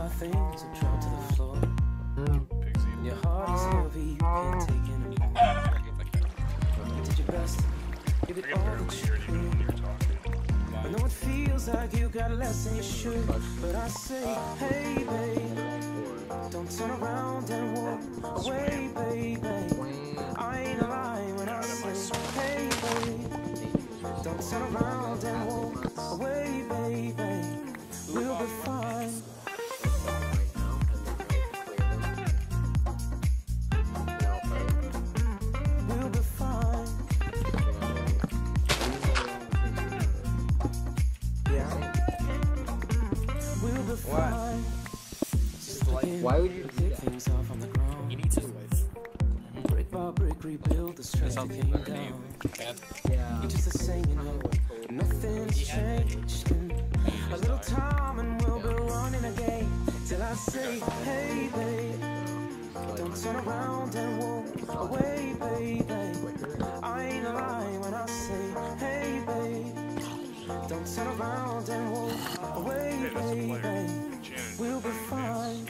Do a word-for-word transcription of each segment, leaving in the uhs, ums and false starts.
my things will drop to the floor. When your heart is heavy, you can't take it anymore. You did your best, give it all that you could. I know it feels like you got less than you should, but I say, hey babe, don't turn around and walk away, baby. I ain't lying when I say, hey babe, don't turn around and walk away, baby. We'll be fine. We'll be fine. Yeah. We'll be fine. Why would you do that? Things off on the ground. He needs his wife. Brick by brick, rebuild the strength that came down. Yeah. You're just the same, you know. Nothing's changed. A little time and we'll be running again. Till I say, hey babe, don't turn around and walk away, baby. I ain't lying when I say, hey babe, don't turn around and walk away, baby. We'll be fine.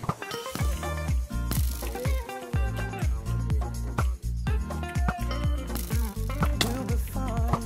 We'll be fine.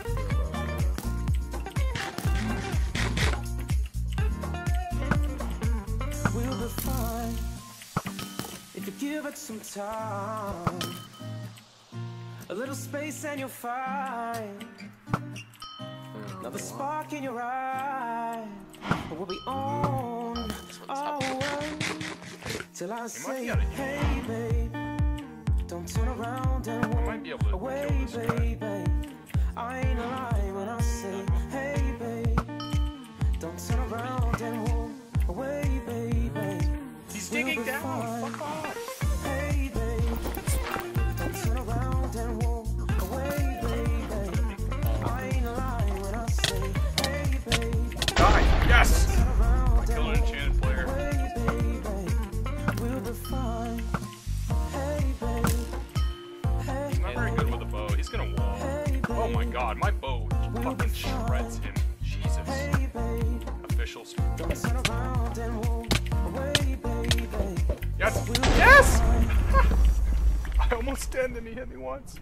We'll be fine. If you give it some time, a little space and you'll find another spark in your eye. But we'll be on our way till I say, hey babe, don't turn around and walk away, baby. I ain't lying when I say, hey babe, don't turn around and walk away, baby. He's We'll digging be down. fine. Fuck off. Hey babe, don't turn around and walk away, baby. I ain't lying when I say, hey babe, Die. Yes. turn around I killed an and walk enchanted player. away, baby. We'll be fine. Hey babe, hey, He's not very good with a bow. He's gonna wall. hey babe, Oh my god, my bow fucking shreds him. Jesus. hey babe, Officials. don't turn around and walk away, baby. Yes. We'll be Yes! fine. I almost did and he hit me once.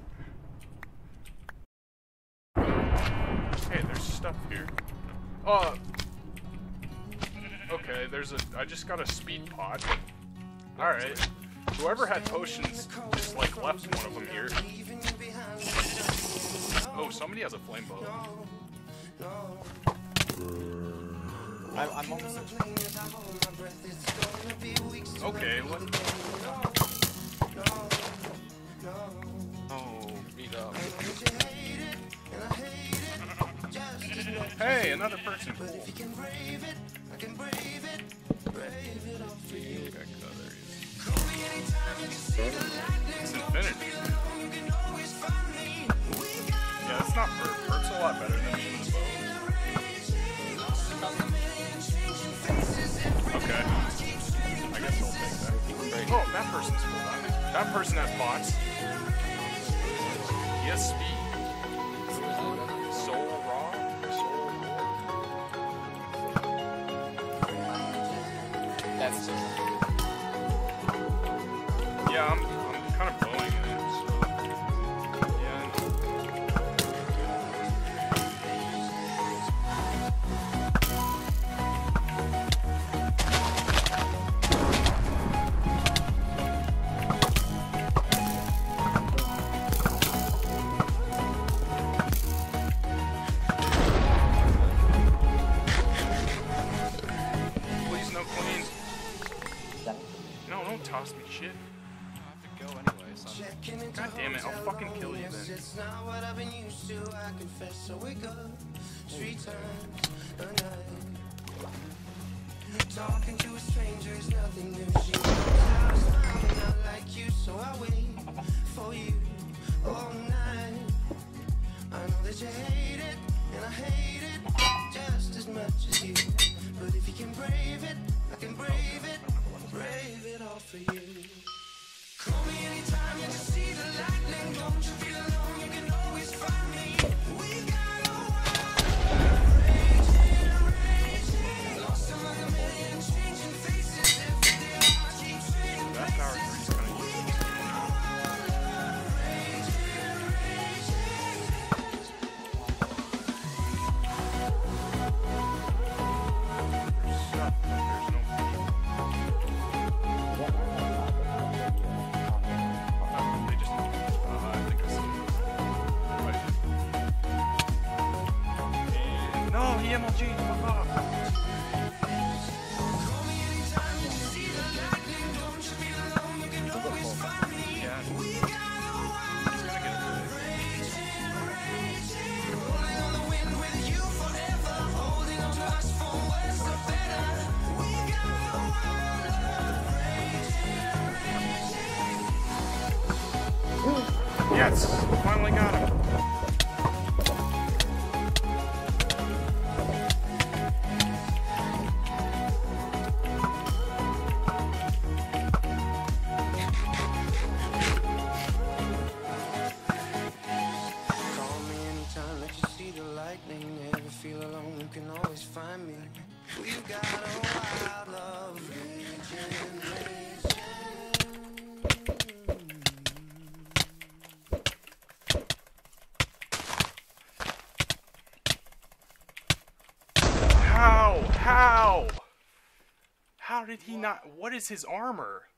Hey, there's stuff here. Uh. Okay, there's a. I just got a speed pot. Alright. Whoever had potions just like left one of them here. Oh, somebody has a flame bow. I, I'm almost. Okay, what? Oh, beat up. Hey, another person. Cool. It's infinity. Yeah, that's not Bert. Bert's a lot better than me in the bow. Okay. I guess I'll take that. Oh, that person's cool. That person has bots. He has speed. Soul Raw? Soul Raw? That's just. Yeah, I'm, I'm kind of blowing in it, so... Yeah, I know. Please, no queens. No, don't toss me shit. I have to go anyway, so. God damn it, I'll fucking kill you then. It's not what I've been used to, I confess. So we go three times a night. Talking to a stranger is nothing new. She knows I was smiling not like you, so I wait for you all night. I know that you hate it, and I hate it just as much as you. But if you can brave it, I can brave it, brave it all for you. Call me anytime you just see the lightning. Don't you feel alone, you can always find me. We got a wild raging, raging, lost among a million changing faces. M L G, fuck off. Yes, finally got him. Call me anytime that you see the lightning. Never feel alone, you can always find me. We've got a wild love raging, raging. How? How? How did he not? What is his armor?